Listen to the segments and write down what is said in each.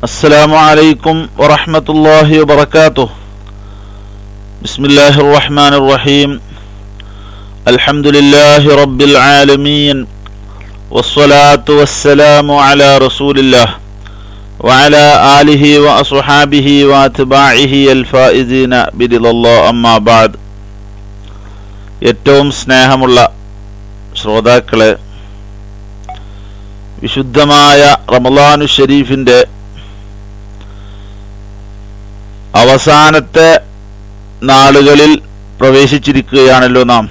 السلام عليكم ورحمة الله وبركاته. بسم الله الرحمن الرحيم. الحمد لله رب العالمين والصلاة والسلام على رسول الله وعلى آله وأصحابه وأتباعه الفائزين برضا الله. أما بعد. ഏറ്റവും സ്നേഹമുള്ള ശ്രോതാക്കളെ, വിശുദ്ധമായ റമളാനു ഷരീഫിന്റെ അവസാനത്തെ നാളുകളിൽ പ്രവേശിച്ചിരിക്കുകയാണല്ലോ നാം.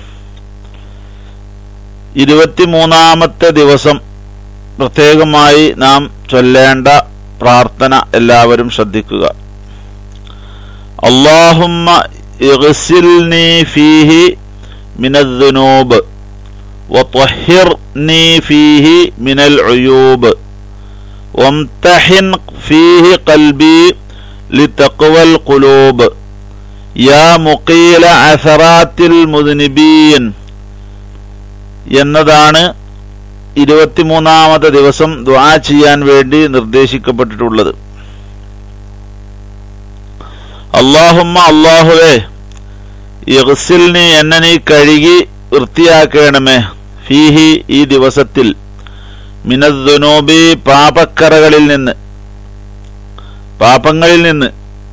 23-ാമത്തെ ദിവസം പ്രത്യേകമായി നാം ചൊല്ലേണ്ട പ്രാർത്ഥന എല്ലാവരും ശ്രദ്ധിക്കുക. അല്ലാഹുമ്മ ഇഗ്സിൽനി ഫീഹി മിനദ്ദുനൂബ് വത്വഹിർനി ഫീഹി മിനൽ ഉയൂബ് വംതഹിൻ ഫീഹി ഖൽബി ലിതഖ്വൽ ഖുലൂബ് യാ മുഖീല അസറാത്തിൽ മുദ്നിബീൻ എന്നതാണ് 23-ാമത്തെ ദിവസം ദുആ ചെയ്യാൻ വേണ്ടി നിർദ്ദേശിക്കപ്പെട്ടിട്ടുള്ളത്. അല്ലാഹുമ്മ, അല്ലാഹുവേ, ഇഗ്സിൽനി, എന്നെ നീ കഴുകി വൃത്തിയാക്കണമേ, ഫീഹി, ഈ ദിവസത്തിൽ, മിനദ്ദുനൂബി, പാപങ്ങളിൽ നിന്ന്,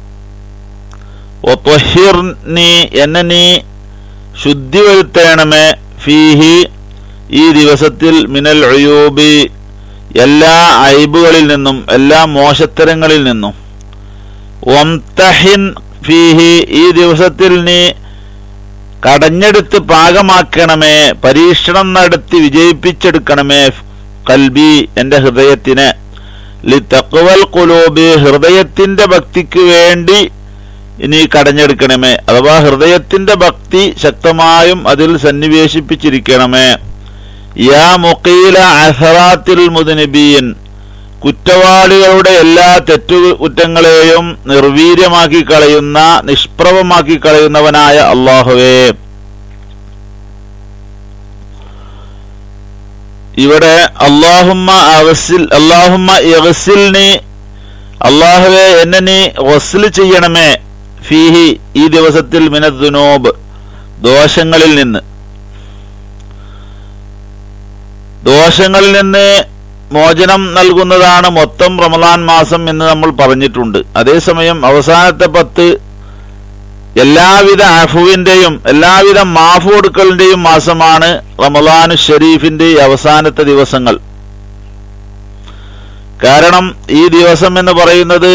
വത്വഹിർനി, എന്നെ നീ ശുദ്ധി വരുത്തണമേ, ഫീഹി, ഈ ദിവസത്തിൽ, മിനൽ ഉയൂബി, എല്ലാ ഐബുകളിൽ നിന്നും, എല്ലാ മോശത്തരങ്ങളിൽ നിന്നും, വംതഹിൻ ഫീഹി, ഈ ദിവസത്തിൽ നീ കടഞ്ഞെടുത്ത് പാകമാക്കണമേ, പരീക്ഷണം നടത്തി വിജയിപ്പിച്ചെടുക്കണമേ, ഖൽബി, എന്റെ ഹൃദയത്തിനെ, ലിതഖ്വൽ ഖുലൂബി, ഹൃദയത്തിന്റെ ഭക്തിക്ക് വേണ്ടി ഇനി കടഞ്ഞെടുക്കണമേ, അഥവാ ഹൃദയത്തിന്റെ ഭക്തി ശക്തമായും അതിൽ സന്നിവേശിപ്പിച്ചിരിക്കണമേ. യാ മുഖീല അസറാത്തിൽ മുദ്നിബീൻ, കുറ്റവാളികളുടെ എല്ലാ തെറ്റുകുറ്റങ്ങളെയും നിർവീര്യമാക്കി കളയുന്ന, നിഷ്പ്രഭമാക്കി കളയുന്നവനായ അല്ലാഹുവേ. ഇവിടെ അല്ലാഹുമ്മ ഇഗ്സിൽനി, അല്ലാഹുവേ, എന്നെ നീ ഗസ്ൽ ചെയ്യണമേ, ഫീഹി, ഈ ദിവസത്തിൽ, മിനദ്ദുനൂബ്, ദോഷങ്ങളിൽ നിന്ന് മോചനം നൽകുന്നതാണ് മൊത്തം റമളാൻ മാസം എന്ന് നമ്മൾ പറഞ്ഞിട്ടുണ്ട്. അതേസമയം അവസാനത്തെ 10 എല്ലാവിധ അഫുവിന്റെയും എല്ലാവിധ മാഫു കൊടുക്കലിന്റെയും മാസമാണ് റമളാനു ഷരീഫിന്റെ അവസാനത്തെ ദിവസങ്ങൾ. കാരണം ഈ ദിവസം എന്ന് പറയുന്നത്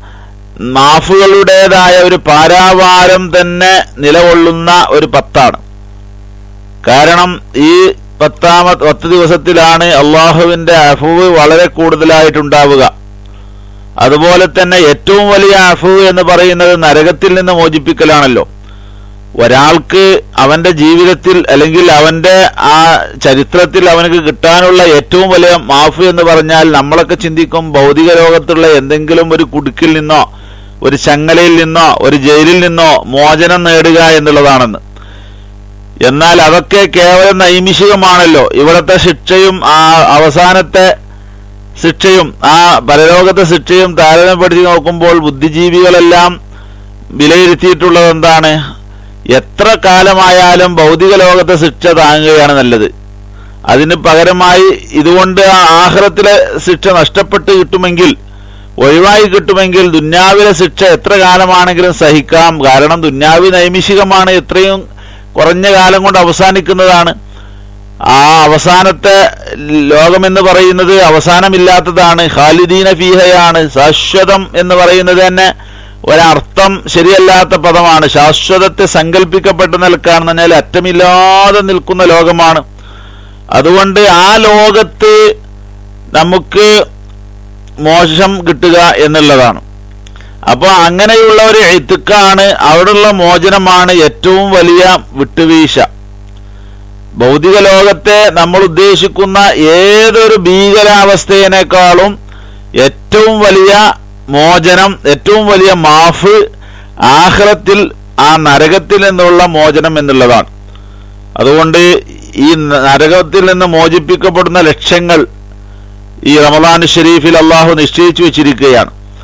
മാഫുകളുടേതായ ഒരു പാരാവാരം തന്നെ നിലകൊള്ളുന്ന ഒരു 10 കാരണം ഈ 10 ദിവസത്തിലാണ് അള്ളാഹുവിന്റെ അഫുവ് വളരെ കൂടുതലായിട്ടുണ്ടാവുക. അതുപോലെ തന്നെ ഏറ്റവും വലിയ അഫുവ് എന്ന് പറയുന്നത് നരകത്തിൽ നിന്ന് മോചിപ്പിക്കലാണല്ലോ. ഒരാൾക്ക് അവന്റെ ജീവിതത്തിൽ അല്ലെങ്കിൽ അവന്റെ ആ ചരിത്രത്തിൽ അവനക്ക് കിട്ടാനുള്ള ഏറ്റവും വലിയ മാഫു എന്ന് പറഞ്ഞാൽ നമ്മളൊക്കെ ചിന്തിക്കും ഭൗതിക ലോകത്തുള്ള എന്തെങ്കിലും ഒരു കുടുക്കിൽ നിന്നോ ഒരു ചങ്ങലയിൽ നിന്നോ ഒരു ജയിലിൽ നിന്നോ മോചനം നേടുക എന്നുള്ളതാണെന്ന്. എന്നാൽ അതൊക്കെ കേവലം നൈമിഷികമാണല്ലോ. ഇവിടത്തെ ശിക്ഷയും ആ അവസാനത്തെ ശിക്ഷയും ആ പരലോകത്തെ ശിക്ഷയും താരതമ്യപ്പെടുത്തി നോക്കുമ്പോൾ ബുദ്ധിജീവികളെല്ലാം വിലയിരുത്തിയിട്ടുള്ളത് എന്താണ്? എത്ര കാലമായാലും ഭൗതിക ലോകത്തെ ശിക്ഷ താങ്ങുകയാണ് നല്ലത്. അതിന് പകരമായി ഇതുകൊണ്ട് ആ ആഖിറത്തിലെ ശിക്ഷ നഷ്ടപ്പെട്ട് കിട്ടുമെങ്കിൽ, ഒഴിവായി കിട്ടുമെങ്കിൽ, ദുന്യാവിലെ ശിക്ഷ എത്ര കാലമാണെങ്കിലും സഹിക്കാം. കാരണം ദുന്യാവി നൈമിഷികമാണ്, എത്രയും കുറഞ്ഞ കാലം കൊണ്ട് അവസാനിക്കുന്നതാണ്. ആ അവസാനത്തെ ലോകമെന്ന് പറയുന്നത് അവസാനമില്ലാത്തതാണ്, ഖാലിദീന ഫീഹയാണ്. ശാശ്വതം എന്ന് പറയുന്നത് തന്നെ ഒരർത്ഥം ശരിയല്ലാത്ത പദമാണ്. ശാശ്വതത്തെ സങ്കല്പിക്കപ്പെട്ട നിൽക്കാന്ന് പറഞ്ഞാൽ അറ്റമില്ലാതെ നിൽക്കുന്ന ലോകമാണ്. അതുകൊണ്ട് ആ ലോകത്ത് നമുക്ക് മോശം കിട്ടുക എന്നുള്ളതാണ്. അപ്പൊ അങ്ങനെയുള്ള ഒരു ഇത്കാണ്, അവിടെയുള്ള മോചനമാണ് ഏറ്റവും വലിയ വിട്ടുവീഴ്ച. ഭൗതിക ലോകത്തെ നമ്മൾ ഉദ്ദേശിക്കുന്ന ഏതൊരു ഭീകരാവസ്ഥയേക്കാളും ഏറ്റവും വലിയ മോചനം, ഏറ്റവും വലിയ മാഫ് ആഖിറത്തിൽ, ആ നരകത്തിൽ നിന്നുള്ള മോചനം എന്നുള്ളതാണ്. അതുകൊണ്ട് ഈ നരകത്തിൽ നിന്ന് മോചിപ്പിക്കപ്പെടുന്ന ലക്ഷ്യങ്ങൾ ഈ റമളാൻ ഷരീഫിൽ അള്ളാഹു നിശ്ചയിച്ചു വെച്ചിരിക്കുകയാണ്.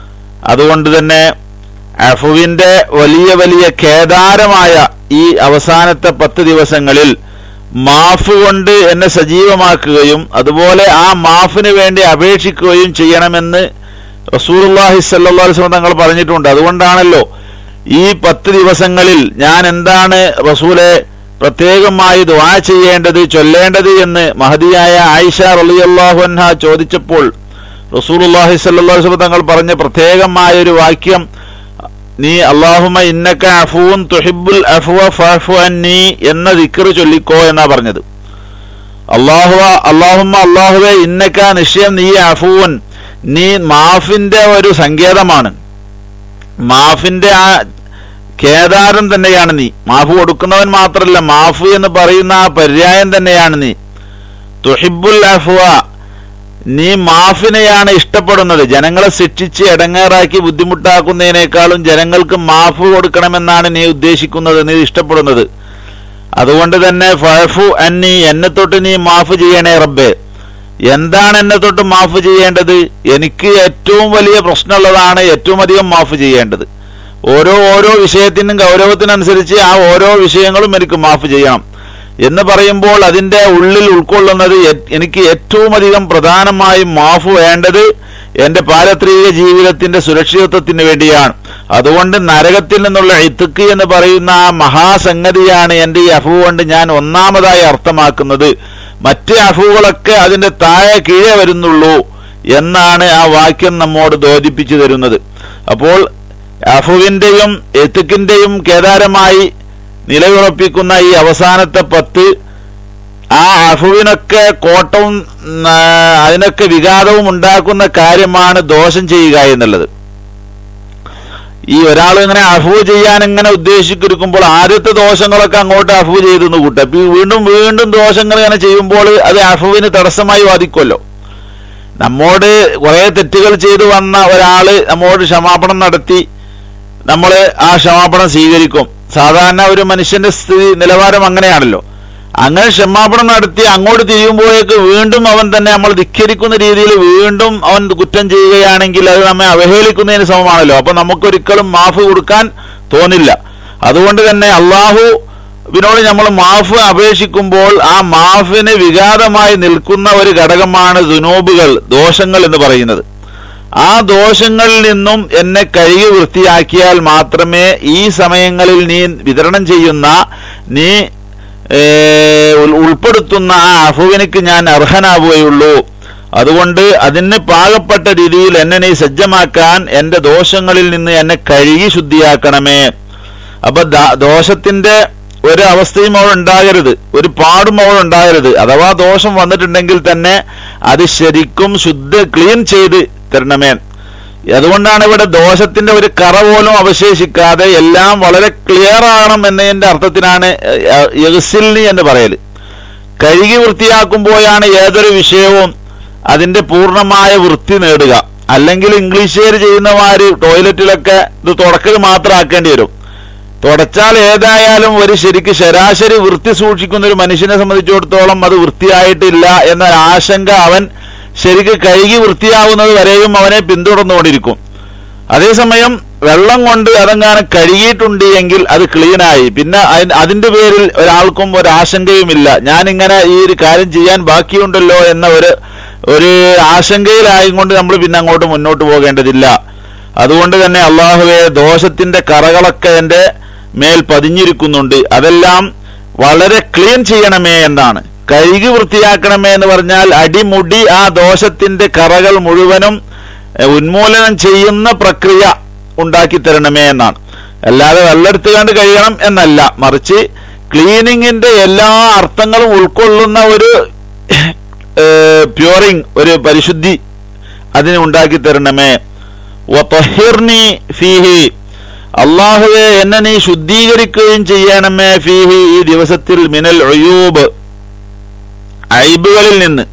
അതുകൊണ്ട് തന്നെ അഫുവിന്റെ വലിയ വലിയ കേദാരമായ ഈ അവസാനത്തെ 10 ദിവസങ്ങളിൽ മാഫ് കൊണ്ട് എന്നെ സജീവമാക്കുകയും അതുപോലെ ആ മാഫിന് വേണ്ടി അപേക്ഷിക്കുകയും ചെയ്യണമെന്ന് റസൂലുള്ളാഹി സ്വല്ലല്ലാഹു അലൈഹി വസല്ലം തങ്ങൾ പറഞ്ഞിട്ടുണ്ട്. അതുകൊണ്ടാണല്ലോ ഈ 10 ദിവസങ്ങളിൽ ഞാൻ എന്താണ് റസൂലെ പ്രത്യേകമായി ദുആ ചെയ്യേണ്ടത്, ചൊല്ലേണ്ടത് എന്ന് മഹദിയായ ആയിഷ റളിയല്ലാഹു അൻഹ ചോദിച്ചപ്പോൾ റസൂലുള്ളാഹി സ്വല്ലല്ലാഹു അലൈഹി വസല്ലം തങ്ങൾ പറഞ്ഞ പ്രത്യേകമായ ഒരു വാക്യം, നീ അല്ലാഹുമ്മ ഇന്നക അഫൂൻ തുഹിബ്ബുൽ അഫ്വ ഫഅഫു അന്നി എന്ന ദിക്ർ ചൊല്ലിക്കോ എന്നാ പറഞ്ഞത്. അല്ലാഹുമ്മ അല്ലാഹുവേ ഇന്നക നിശ്ചയം നീ അഫൂൻ, നീ മാഫിന്റെ ഒരു സങ്കേതമാണ്, മാഫിന്റെ ആ കേദാരം തന്നെയാണ് നീ. മാഫ് കൊടുക്കുന്നവൻ മാത്രമല്ല, മാഫ് എന്ന് പറയുന്ന ആ പര്യായം തന്നെയാണ് നീ. തുഹിബ്ബുൽ അഫ്വ, നീ മാഫിനെയാണ് ഇഷ്ടപ്പെടുന്നത്. ജനങ്ങളെ ശിക്ഷിച്ച് എടങ്ങേറാക്കി ബുദ്ധിമുട്ടാക്കുന്നതിനേക്കാളും ജനങ്ങൾക്ക് മാഫ് കൊടുക്കണമെന്നാണ് നീ ഉദ്ദേശിക്കുന്നത്, നീ ഇഷ്ടപ്പെടുന്നത്. അതുകൊണ്ട് തന്നെ ഫഅഫു അന്നി, എന്നെ തൊട്ട് നീ മാഫ് ചെയ്യണേ റബ്ബേ. എന്താണ് എന്നെ തൊട്ട് മാഫ് ചെയ്യേണ്ടത്? എനിക്ക് ഏറ്റവും വലിയ പ്രശ്നമുള്ളതാണ് ഏറ്റവും അധികം മാഫ് ചെയ്യേണ്ടത്. ഓരോ വിഷയത്തിനും ഗൗരവത്തിനനുസരിച്ച് ആ ഓരോ വിഷയങ്ങളും എനിക്ക് മാഫ് ചെയ്യണം എന്ന് പറയുമ്പോൾ അതിന്റെ ഉള്ളിൽ ഉൾക്കൊള്ളുന്നത് എനിക്ക് ഏറ്റവും അധികം പ്രധാനമായും മാഫ് വേണ്ടത് എന്റെ പാരത്രിക ജീവിതത്തിന്റെ സുരക്ഷിതത്വത്തിന് വേണ്ടിയാണ്. അതുകൊണ്ട് നരകത്തിൽ നിന്നുള്ള ഇത്ക്ക് എന്ന് പറയുന്ന ആ മഹാസംഗതിയാണ് എന്റെ ഈ അഫു കൊണ്ട് ഞാൻ ഒന്നാമതായി അർത്ഥമാക്കുന്നത്. മറ്റ് അഫുകളൊക്കെ അതിന്റെ താഴെ കീഴെ വരുന്നുള്ളൂ എന്നാണ് ആ വാക്യം നമ്മോട് ബോധിപ്പിച്ചു തരുന്നത്. അപ്പോൾ അഫുവിന്റെയും ഇത്ക്കിന്റെയും കേദാരമായി നിലയുറപ്പിക്കുന്ന ഈ അവസാനത്തെ 10 ആ അഫുവിനൊക്കെ കോട്ടവും അതിനൊക്കെ വിഘാതവും ഉണ്ടാക്കുന്ന കാര്യമാണ് ദോഷം ചെയ്യുക എന്നുള്ളത്. ഈ ഒരാൾ ഇങ്ങനെ അഫു ചെയ്യാൻ ഇങ്ങനെ ഉദ്ദേശിച്ചിരിക്കുമ്പോൾ ആദ്യത്തെ ദോഷങ്ങളൊക്കെ അങ്ങോട്ട് അഫു ചെയ്തെന്ന് കൂട്ടുക. വീണ്ടും ദോഷങ്ങൾ ഇങ്ങനെ ചെയ്യുമ്പോൾ അത് അഫുവിന് തടസ്സമായി വാദിക്കുമല്ലോ. നമ്മോട് കുറെ തെറ്റുകൾ ചെയ്തു വന്ന ഒരാള് നമ്മോട് ക്ഷമാപണം നടത്തി, നമ്മൾ ആ ക്ഷമാപണം സ്വീകരിക്കും. സാധാരണ ഒരു മനുഷ്യന്റെ സ്ഥിതി നിലവാരം അങ്ങനെയാണല്ലോ. അങ്ങനെ ക്ഷമാപണം നടത്തി അങ്ങോട്ട് തിരിയുമ്പോഴേക്ക് വീണ്ടും അവൻ തന്നെ നമ്മൾ ധിക്കരിക്കുന്ന രീതിയിൽ വീണ്ടും അവൻ കുറ്റം ചെയ്യുകയാണെങ്കിൽ അത് നമ്മെ അവഹേളിക്കുന്നതിന് സമമാണല്ലോ. അപ്പൊ നമുക്കൊരിക്കലും മാഫ് കൊടുക്കാൻ തോന്നില്ല. അതുകൊണ്ട് തന്നെ അള്ളാഹുവിനോട് നമ്മൾ മാഫ് അപേക്ഷിക്കുമ്പോൾ ആ മാഫിന് വിഘാതമായി നിൽക്കുന്ന ഒരു ഘടകമാണ് ദുനൂബുകൾ, ദോഷങ്ങൾ എന്ന് പറയുന്നത്. ആ ദോഷങ്ങളിൽ നിന്നും എന്നെ കഴുകി വൃത്തിയാക്കിയാൽ മാത്രമേ ഈ സമയങ്ങളിൽ നീ വിതരണം ചെയ്യുന്ന, നീ ഉൾപ്പെടുത്തുന്ന ആ അഫുവിനക്ക് ഞാൻ അർഹനാവുകയുള്ളൂ. അതുകൊണ്ട് അതിന് പാകപ്പെട്ട രീതിയിൽ എന്നെ നീ സജ്ജമാക്കാൻ എന്റെ ദോഷങ്ങളിൽ നിന്ന് എന്നെ കഴുകി ശുദ്ധിയാക്കണമേ. അപ്പൊ ദോഷത്തിന്റെ ഒരു അവസ്ഥയും അവിടെ ഉണ്ടാകരുത്, ഒരു പാടും അവിടെ ഉണ്ടാകരുത്. അഥവാ ദോഷം വന്നിട്ടുണ്ടെങ്കിൽ തന്നെ അത് ശരിക്കും ക്ലീൻ ചെയ്ത് തരണമേ. അതുകൊണ്ടാണ് ഇവിടെ ദോഷത്തിന്റെ ഒരു കറ പോലും അവശേഷിക്കാതെ എല്ലാം വളരെ ക്ലിയർ ആകണം എന്നതിന്റെ അർത്ഥത്തിനാണ് യഗ്സിൽനി എന്ന് പറയല്. കഴുകി വൃത്തിയാക്കുമ്പോഴാണ് ഏതൊരു വിഷയവും അതിന്റെ പൂർണ്ണമായ വൃത്തി നേടുക. അല്ലെങ്കിൽ ഇംഗ്ലീഷുകാർ ചെയ്യുന്നമാര് ടോയ്ലറ്റിലൊക്കെ ഇത് തുടക്കൽ മാത്രം ആക്കേണ്ടി വരും. തുടച്ചാൽ ഏതായാലും ഒരു ശരാശരി വൃത്തി സൂക്ഷിക്കുന്ന ഒരു മനുഷ്യനെ സംബന്ധിച്ചിടത്തോളം അത് വൃത്തിയായിട്ടില്ല എന്ന ആശങ്ക അവൻ ശരിക്ക് കഴുകി വൃത്തിയാവുന്നത് വരെയും അവനെ പിന്തുടർന്നുകൊണ്ടിരിക്കും. അതേസമയം വെള്ളം കൊണ്ട് അതെങ്ങാനും കഴുകിയിട്ടുണ്ട് എങ്കിൽ അത് ക്ലീനായി, പിന്നെ അതിന്റെ പേരിൽ ഒരാൾക്കും ഒരാശങ്കയുമില്ല. ഞാനിങ്ങനെ ഈ ഒരു കാര്യം ചെയ്യാൻ ബാക്കിയുണ്ടല്ലോ എന്ന ഒരു ആശങ്കയിലായിക്കൊണ്ട് നമ്മൾ പിന്നെ അങ്ങോട്ട് മുന്നോട്ട് പോകേണ്ടതില്ല. അതുകൊണ്ട് തന്നെ അള്ളാഹുവേ, ദോഷത്തിന്റെ കറകളൊക്കെ എന്റെ മേൽ പതിഞ്ഞിരിക്കുന്നുണ്ട്, അതെല്ലാം വളരെ ക്ലീൻ ചെയ്യണമേ എന്നാണ്. കഴുകി വൃത്തിയാക്കണമേ എന്ന് പറഞ്ഞാൽ അടിമുടി ആ ദോഷത്തിന്റെ കറകൾ മുഴുവനും ഉന്മൂലനം ചെയ്യുന്ന പ്രക്രിയ ഉണ്ടാക്കി തരണമേ എന്നാണ്. അല്ലാതെ വെള്ളെടുത്ത് കണ്ട് കഴിയണം എന്നല്ല, മറിച്ച് ക്ലീനിങ്ങിന്റെ എല്ലാ അർത്ഥങ്ങളും ഉൾക്കൊള്ളുന്ന ഒരു പ്യൂറിങ്, ഒരു പരിശുദ്ധി അതിനെ ഉണ്ടാക്കി തരണമേ. വതഹിർനി ഫീഹി, അല്ലാഹുവേ എന്നെ നീ ശുദ്ധീകരിക്കുകയും ചെയ്യണമേ. ഫീഹി, ഈ ദിവസത്തിൽ മിനൽ ഉയൂബ്, ഐബുകളിൽ നിന്ന്,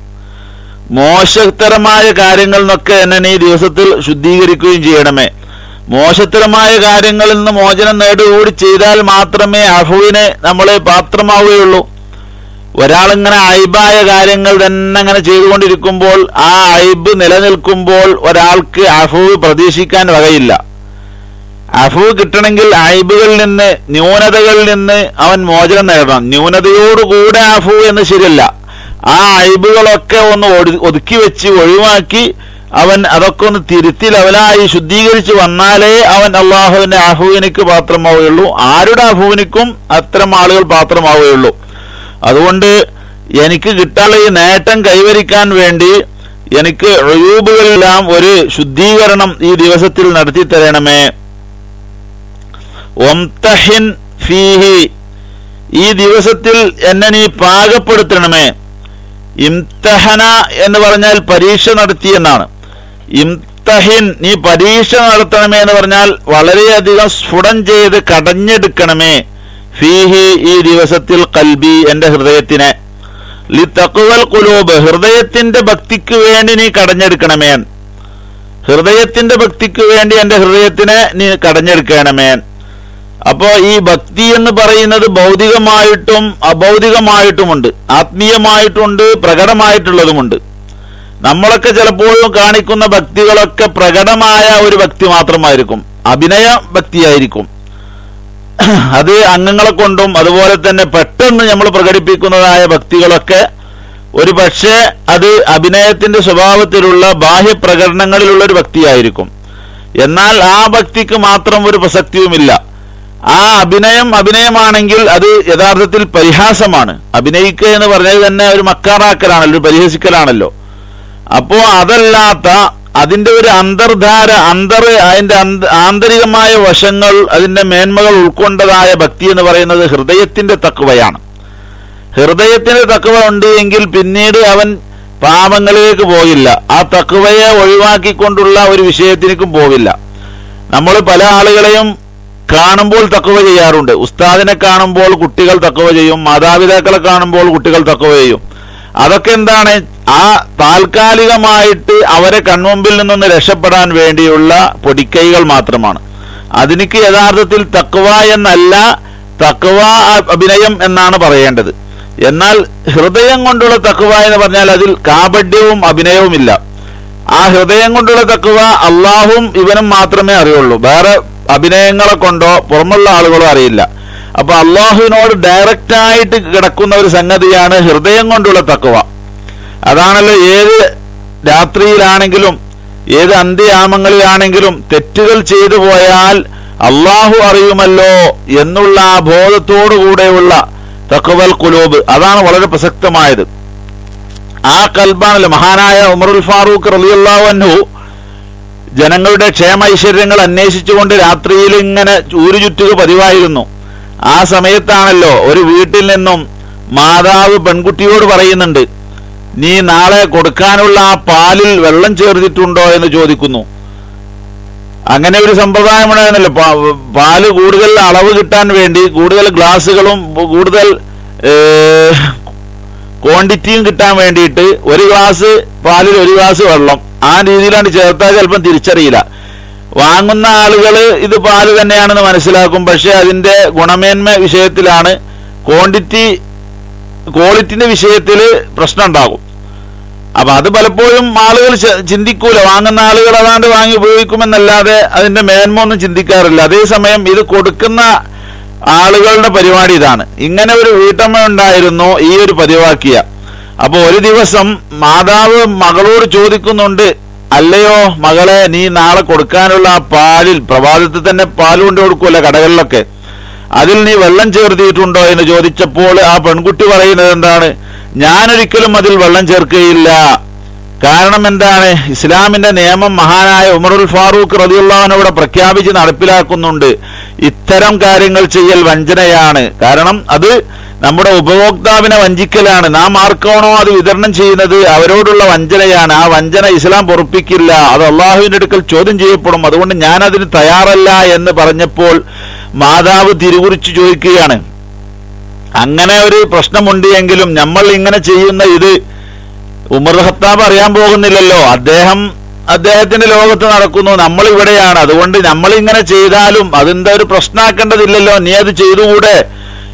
മോശത്തരമായ കാര്യങ്ങളിൽ നിന്നൊക്കെ എന്നെ നീ ദിവസത്തിൽ ശുദ്ധീകരിക്കുകയും ചെയ്യണമേ. മോശത്തരമായ കാര്യങ്ങളിൽ നിന്ന് മോചനം നേടുകൂടി ചെയ്താൽ മാത്രമേ അഫുവിന് നമ്മളെ പാത്രമാവുകയുള്ളൂ. ഒരാളിങ്ങനെ ഐബായ കാര്യങ്ങൾ തന്നെ അങ്ങനെ ചെയ്തുകൊണ്ടിരിക്കുമ്പോൾ ആ ഐബ് നിലനിൽക്കുമ്പോൾ ഒരാൾക്ക് അഫു പ്രതീക്ഷിക്കാൻ വകയില്ല. അഫു കിട്ടണമെങ്കിൽ ഐബുകളിൽ നിന്ന്, ന്യൂനതകളിൽ നിന്ന് അവൻ മോചനം നേടണം. ന്യൂനതയോടുകൂടെ അഫു എന്ന് ശരിയല്ല. ആ ഐബുകളൊക്കെ ഒന്ന് ഒതുക്കി വെച്ച് ഒഴിവാക്കി അവൻ അതൊക്കെ ഒന്ന് തിരുത്തി ലെവലായി ശുദ്ധീകരിച്ച് വന്നാലേ അവൻ അള്ളാഹുവിന്റെ അഫുവിനിക്ക് പാത്രമാവുകയുള്ളൂ. ആരുടെ അഫുവിനിക്കും അത്തരം ആളുകൾ പാത്രമാവുകയുള്ളൂ. അതുകൊണ്ട് എനിക്ക് കിട്ടാനുള്ള ഈ നേട്ടം കൈവരിക്കാൻ വേണ്ടി എനിക്ക് ഉയൂബുകളെല്ലാം ഒരു ശുദ്ധീകരണം ഈ ദിവസത്തിൽ നടത്തി തരണമേ. വംതഹിൻ ഫീഹി, ഈ ദിവസത്തിൽ എന്നെ നീ പാകപ്പെടുത്തണമേ. ഇംതഹന എന്ന് പറഞ്ഞാൽ പരീക്ഷ നടത്തി എന്നാണ്. ഇംതഹിൻ, നീ പരീക്ഷ നടത്തണമേ എന്ന് പറഞ്ഞാൽ വളരെയധികം സ്ഫുടം ചെയ്ത് കടഞ്ഞെടുക്കണമേ. ഫീഹി, ഈ ദിവസത്തിൽ കൽബി, എന്റെ ഹൃദയത്തിനെ. ലിതഖ്വൽ ഖുലൂബ്, ഹൃദയത്തിന്റെ ഭക്തിക്ക് വേണ്ടി നീ കടഞ്ഞെടുക്കണമേ. ഹൃദയത്തിന്റെ ഭക്തിക്ക് വേണ്ടി എന്റെ ഹൃദയത്തിനെ നീ കടഞ്ഞെടുക്കണമേ. അപ്പോ ഈ ഭക്തി എന്ന് പറയുന്നത് ഭൗതികമായിട്ടും അഭൗതികമായിട്ടുമുണ്ട്, ആത്മീയമായിട്ടുണ്ട്, പ്രകടമായിട്ടുള്ളതുമുണ്ട്. നമ്മളൊക്കെ ചിലപ്പോഴും കാണിക്കുന്ന ഭക്തികളൊക്കെ പ്രകടമായ ഒരു ഭക്തി മാത്രമായിരിക്കും, അഭിനയ ഭക്തിയായിരിക്കും. അത് അംഗങ്ങളെ കൊണ്ടും അതുപോലെ തന്നെ പെട്ടെന്ന് നമ്മൾ പ്രകടിപ്പിക്കുന്നതായ ഭക്തികളൊക്കെ ഒരു പക്ഷേ അത് അഭിനയത്തിന്റെ സ്വഭാവത്തിലുള്ള ബാഹ്യ പ്രകടനങ്ങളിലുള്ള ഒരു ഭക്തിയായിരിക്കും. എന്നാൽ ആ ഭക്തിക്ക് മാത്രം ഒരു പ്രസക്തിയുമില്ല. ആ അഭിനയമാണെങ്കിൽ അത് യഥാർത്ഥത്തിൽ പരിഹാസമാണ്. അഭിനയിക്കുക എന്ന് പറഞ്ഞത് തന്നെ ഒരു മക്കാറാക്കലാണല്ലോ, ഒരു പരിഹസിക്കലാണല്ലോ. അപ്പോ അതല്ലാത്ത അതിന്റെ ഒരു അന്തർധാര, അതിന്റെ ആന്തരികമായ വശങ്ങൾ, അതിന്റെ മേന്മകൾ ഉൾക്കൊണ്ടതായ ഭക്തി എന്ന് പറയുന്നത് ഹൃദയത്തിന്റെ തഖ്വയാണ്. ഹൃദയത്തിന്റെ തഖ്വ ഉണ്ട് എങ്കിൽ പിന്നീട് അവൻ പാപങ്ങളിലേക്ക് പോകില്ല. ആ തഖ്വയെ ഒഴിവാക്കിക്കൊണ്ടുള്ള ഒരു വിഷയത്തിലേക്കും പോകില്ല. നമ്മൾ പല ആളുകളെയും കാണുമ്പോൾ തഖ്വ ചെയ്യാറുണ്ട്. ഉസ്താദിനെ കാണുമ്പോൾ കുട്ടികൾ തഖ്വ ചെയ്യും, മാതാപിതാക്കളെ കാണുമ്പോൾ കുട്ടികൾ തഖ്വ ചെയ്യും. അതൊക്കെ എന്താണ്? ആ താൽക്കാലികമായിട്ട് അവരെ കൺമുമ്പിൽ നിന്നൊന്ന് രക്ഷപ്പെടാൻ വേണ്ടിയുള്ള പൊടിക്കൈകൾ മാത്രമാണ്. അതിനിക്ക് യഥാർത്ഥത്തിൽ തഖ്വ എന്നല്ല, തഖ്വ അഭിനയം എന്നാണ് പറയേണ്ടത്. എന്നാൽ ഹൃദയം കൊണ്ടുള്ള തഖ്വ എന്ന് പറഞ്ഞാൽ അതിൽ കാപഢ്യവും അഭിനയവുമില്ല. ആ ഹൃദയം കൊണ്ടുള്ള തഖ്വ അള്ളാഹും ഇവനും മാത്രമേ അറിയുള്ളൂ. വേറെ അഭിനയങ്ങളെ കൊണ്ടോ പുറമുള്ള ആളുകളോ അറിയില്ല. അപ്പൊ അള്ളാഹുവിനോട് ഡയറക്റ്റ് ആയിട്ട് കിടക്കുന്ന ഒരു സംഗതിയാണ് ഹൃദയം കൊണ്ടുള്ള തഖ്വ. അതാണല്ലോ ഏത് രാത്രിയിലാണെങ്കിലും ഏത് അന്ത്യയാമങ്ങളിലാണെങ്കിലും തെറ്റുകൾ ചെയ്തു പോയാൽ അള്ളാഹു അറിയുമല്ലോ എന്നുള്ള ആ ബോധത്തോടുകൂടെയുള്ള തഖ്വൽ ഖുലൂബ്, അതാണ് വളരെ പ്രസക്തമായത്. ആ കൽബാണല്ലോ മഹാനായ ഉമറുൽ ഫാറൂഖ് റളിയല്ലാഹു അൻഹു ജനങ്ങളുടെ ക്ഷേമൈശ്വര്യങ്ങൾ അന്വേഷിച്ചുകൊണ്ട് രാത്രിയിൽ ഇങ്ങനെ ഊരുചുറ്റുക പതിവായിരുന്നു. ആ സമയത്താണല്ലോ ഒരു വീട്ടിൽ നിന്നും മാതാവ് പെൺകുട്ടിയോട് പറയുന്നുണ്ട്, നീ നാളെ കൊടുക്കാനുള്ള ആ പാലിൽ വെള്ളം ചേർത്തിട്ടുണ്ടോ എന്ന് ചോദിക്കുന്നു. അങ്ങനെ ഒരു സമ്പ്രദായമുണ്ടായിരുന്നല്ലോ. പാല് കൂടുതൽ അളവ് കിട്ടാൻ വേണ്ടി കൂടുതൽ ഗ്ലാസുകളും കൂടുതൽ ക്വാണ്ടിറ്റിയും കിട്ടാൻ വേണ്ടിയിട്ട് ഒരു ഗ്ലാസ് പാലിൽ ഒരു ഗ്ലാസ് വെള്ളം, ആ രീതിയിലാണ് ചേർത്താൽ ചിലപ്പം തിരിച്ചറിയില്ല. വാങ്ങുന്ന ആളുകൾ ഇത് പാല് തന്നെയാണെന്ന് മനസ്സിലാക്കും. പക്ഷെ അതിന്റെ ഗുണമേന്മ വിഷയത്തിലാണ്, ക്വാളിറ്റിന്റെ വിഷയത്തിൽ പ്രശ്നം ഉണ്ടാകും. അപ്പൊ അത് പലപ്പോഴും ആളുകൾ ചിന്തിക്കൂല. വാങ്ങുന്ന ആളുകൾ അതാണ്ട് വാങ്ങി ഉപയോഗിക്കുമെന്നല്ലാതെ അതിന്റെ മേന്മ ഒന്നും ചിന്തിക്കാറില്ല. അതേസമയം ഇത് കൊടുക്കുന്ന ആളുകളുടെ പരിപാടി ഇതാണ്. ഇങ്ങനെ ഒരു വീട്ടമ്മ ഉണ്ടായിരുന്നു ഈ ഒരു പതിവാക്കിയ. അപ്പൊ ഒരു ദിവസം മാതാവ് മകളോട് ചോദിക്കുന്നുണ്ട്, അല്ലയോ മകളെ, നീ നാളെ കൊടുക്കാനുള്ള ആ പാലിൽ, പ്രഭാതത്തിൽ തന്നെ പാൽ കൊണ്ട് കൊടുക്കുമല്ലോ കടകളിലൊക്കെ, അതിൽ നീ വെള്ളം ചേർത്തിട്ടുണ്ടോ എന്ന് ചോദിച്ചപ്പോൾ ആ പെൺകുട്ടി പറയുന്നത് എന്താണ്? ഞാനൊരിക്കലും അതിൽ വെള്ളം ചേർക്കുകയില്ല. കാരണം എന്താണ്? ഇസ്ലാമിന്റെ നിയമം മഹാനായ ഉമറുൽ ഫാറൂഖ് റളിയല്ലാഹു അൻഹു ഇവിടെ പ്രഖ്യാപിച്ച് നടപ്പിലാക്കുന്നുണ്ട്. ഇത്തരം കാര്യങ്ങൾ ചെയ്യൽ വഞ്ചനയാണ്. കാരണം അത് നമ്മുടെ ഉപഭോക്താവിനെ വഞ്ചിക്കലാണ്. നാം ആർക്കാണോ അത് വിതരണം ചെയ്യുന്നത് അവരോടുള്ള വഞ്ചനയാണ്. ആ വഞ്ചന ഇസ്ലാം പൊറുപ്പിക്കില്ല. അത് അള്ളാഹുവിന്റെ അടുക്കൽ ചോദ്യം ചെയ്യപ്പെടും. അതുകൊണ്ട് ഞാൻ അതിന് തയ്യാറല്ല എന്ന് പറഞ്ഞപ്പോൾ മാതാവ് തിരികുറിച്ച് ചോദിക്കുകയാണ്, അങ്ങനെ ഒരു പ്രശ്നമുണ്ട് എങ്കിലും നമ്മൾ ഇങ്ങനെ ചെയ്യുന്ന ഇത് ഉമർ ഖത്താബ് അറിയാൻ പോകുന്നില്ലല്ലോ. അദ്ദേഹത്തിന്റെ ലോകത്ത് നടക്കുന്നു, നമ്മൾ ഇവിടെയാണ്. അതുകൊണ്ട് നമ്മൾ ഇങ്ങനെ ചെയ്താലും അതെന്താ ഒരു പ്രശ്നമാക്കേണ്ടതില്ലല്ലോ, നീ അത് ചെയ്തുകൂടെ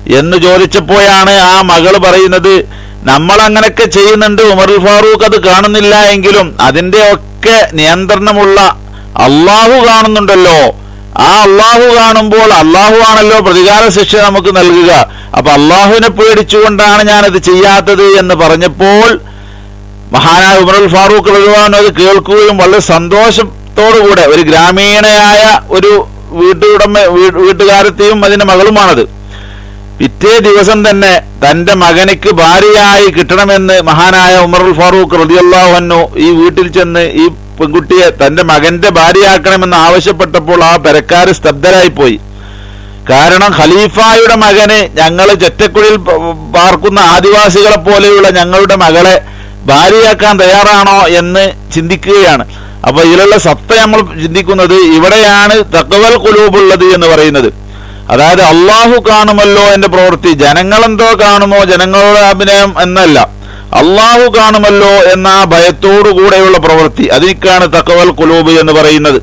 എന്ന് ചോദിച്ചപ്പോഴാണ് ആ മകള് പറയുന്നത്, നമ്മൾ അങ്ങനെയൊക്കെ ചെയ്യുന്നുണ്ട്, ഉമറുൽ ഫാറൂഖ് അത് കാണുന്നില്ല എങ്കിലും അതിന്റെ ഒക്കെ നിയന്ത്രണമുള്ള അള്ളാഹു കാണുന്നുണ്ടല്ലോ. ആ അള്ളാഹു കാണുമ്പോൾ അള്ളാഹു ആണല്ലോ പ്രതികാര ശിക്ഷ നമുക്ക് നൽകുക. അപ്പൊ അള്ളാഹുവിനെ പേടിച്ചുകൊണ്ടാണ് ഞാനത് ചെയ്യാത്തത് എന്ന് പറഞ്ഞപ്പോൾ മഹാനായ ഉമറുൽ ഫാറൂഖ് റളിയല്ലാഹു അൻഹു അത് കേൾക്കുകയും വളരെ സന്തോഷത്തോടുകൂടെ, ഒരു ഗ്രാമീണയായ ഒരു വീട്ടുകാരത്തെയും അതിന്റെ മകളുമാണത്, പിറ്റേ ദിവസം തന്നെ തന്റെ മകനിക്ക് ഭാര്യയായി കിട്ടണമെന്ന് മഹാനായ ഉമറുൽ ഫാറൂഖ് റളിയല്ലാഹു അൻഹു ഈ വീട്ടിൽ ചെന്ന് ഈ പെൺകുട്ടിയെ തന്റെ മകന്റെ ഭാര്യയാക്കണമെന്ന് ആവശ്യപ്പെട്ടപ്പോൾ ആ പെരക്കാര് സ്തബ്ധരായി പോയി. കാരണം ഖലീഫായുടെ മകന് ഞങ്ങൾ ചെറ്റക്കുഴിയിൽ പാർക്കുന്ന ആദിവാസികളെ പോലെയുള്ള ഞങ്ങളുടെ മകളെ ഭാര്യയാക്കാൻ തയ്യാറാണോ എന്ന് ചിന്തിക്കുകയാണ്. അപ്പൊ ഇതിലുള്ള സത്ത നമ്മൾ ചിന്തിക്കുന്നത് ഇവിടെയാണ് തഖ്വൽ ഖുലൂബുള്ളത് എന്ന് പറയുന്നത്. അതായത് അള്ളാഹു കാണുമല്ലോ എന്റെ പ്രവൃത്തി, ജനങ്ങളെന്തോ കാണുമോ ജനങ്ങളുടെ അഭിനയം എന്നല്ല, അള്ളാഹു കാണുമല്ലോ എന്ന ആ ഭയത്തോടു കൂടെയുള്ള പ്രവൃത്തി, അതിനേക്കാണ് തഖ്വൽ ഖുലൂബ് എന്ന് പറയുന്നത്.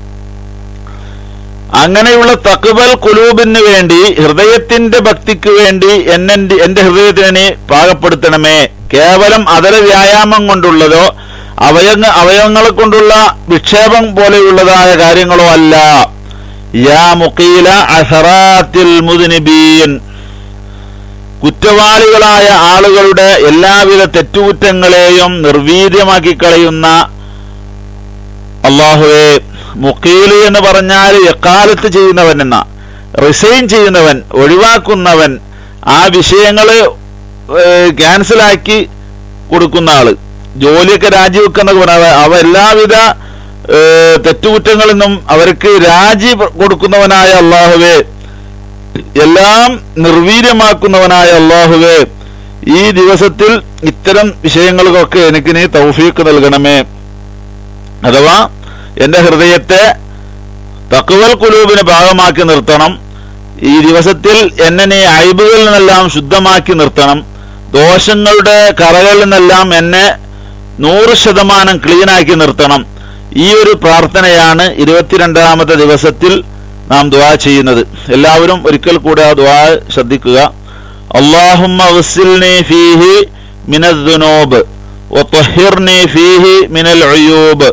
അങ്ങനെയുള്ള തഖ്വൽ ഖുലൂബിന് വേണ്ടി, ഹൃദയത്തിന്റെ ഭക്തിക്ക് വേണ്ടി എന്റെ ഹൃദയത്തിനെ പാകപ്പെടുത്തണമേ. കേവലം അതര വ്യായാമം കൊണ്ടുള്ളതോ അവയവങ്ങളെ കൊണ്ടുള്ള വിക്ഷേപം പോലെയുള്ളതായ കാര്യങ്ങളോ അല്ല. യാ മുഖീല അസറാത്തിൽ മുദ്നിബീൻ, കുറ്റവാളികളായ ആളുകളുടെ എല്ലാവിധ തെറ്റുകുറ്റങ്ങളെയും നിർവീര്യമാക്കി കളയുന്ന അള്ളാഹുവേ. മുഖീല് എന്ന് പറഞ്ഞാൽ എക്കാലത്ത് ചെയ്യുന്നവൻ എന്ന, റിസൈൻ ചെയ്യുന്നവൻ, ഒഴിവാക്കുന്നവൻ, ആ വിഷയങ്ങള് ക്യാൻസലാക്കി കൊടുക്കുന്ന ആള്, ജോലിയൊക്കെ രാജിവെക്കുന്നൊക്കെ പറഞ്ഞ അവ എല്ലാവിധ തെറ്റുകുറ്റങ്ങളിൽ നിന്നും അവർക്ക് രാജി കൊടുക്കുന്നവനായ അള്ളാഹുവേ, എല്ലാം നിർവീര്യമാക്കുന്നവനായ അള്ളാഹുവേ, ഈ ദിവസത്തിൽ ഇത്തരം വിഷയങ്ങൾക്കൊക്കെ എനിക്ക് നീ തൗഫീഖ് നൽകണമേ. അഥവാ എന്റെ ഹൃദയത്തെ തഖ്വൽ ഖുലൂബിന് ഭാഗമാക്കി നിർത്തണം. ഈ ദിവസത്തിൽ എന്നെ നീ അയ്ബുകളിൽ നിന്നെല്ലാം ശുദ്ധമാക്കി നിർത്തണം. ദോഷങ്ങളുടെ കറകളിൽ നിന്നെല്ലാം എന്നെ 100% ക്ലീനാക്കി നിർത്തണം. ഈ ഒരു പ്രാർത്ഥനയാണ് 22ാമത്തെ ദിവസത്തിൽ നാം ദുആ ചെയ്യുന്നത്. എല്ലാവരും ഒരിക്കൽ കൂടെ ആ ദുആ ശ്രദ്ധിക്കുക. അല്ലാഹുമ്മ ഗ്സിൽനി ഫീഹി മിനദ് ദുനൂബ് വത്വഹിർനി ഫീഹി മിനൽ ഉയൂബ്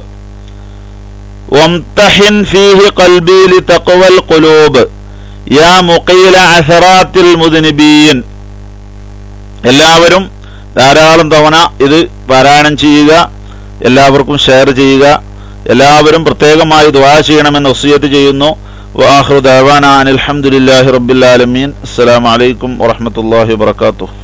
വംതഹിൻ ഫീഹി ഖൽബി ലിതഖ്വൽ ഖുലൂബ് യാ മുഖീല അസറാത്തിൽ മുദ്നിബീൻ. എല്ലാവരും ധാരാളം തവണ ഇത് പാരായണം ചെയ്യുക, എല്ലാവർക്കും ഷെയർ ചെയ്യുക, എല്ലാവരും പ്രത്യേകമായി ദുആ ചെയ്യണമെന്ന് വസിയത്ത് ചെയ്യുന്നു. വആഖിറു ദഅവാനാ അനിൽ ഹംദുലില്ലാഹി റബ്ബിൽ ആലമീൻ. അസ്സലാമു അലൈക്കും വറഹ്മത്തുള്ളാഹി വബറകാതുഹു.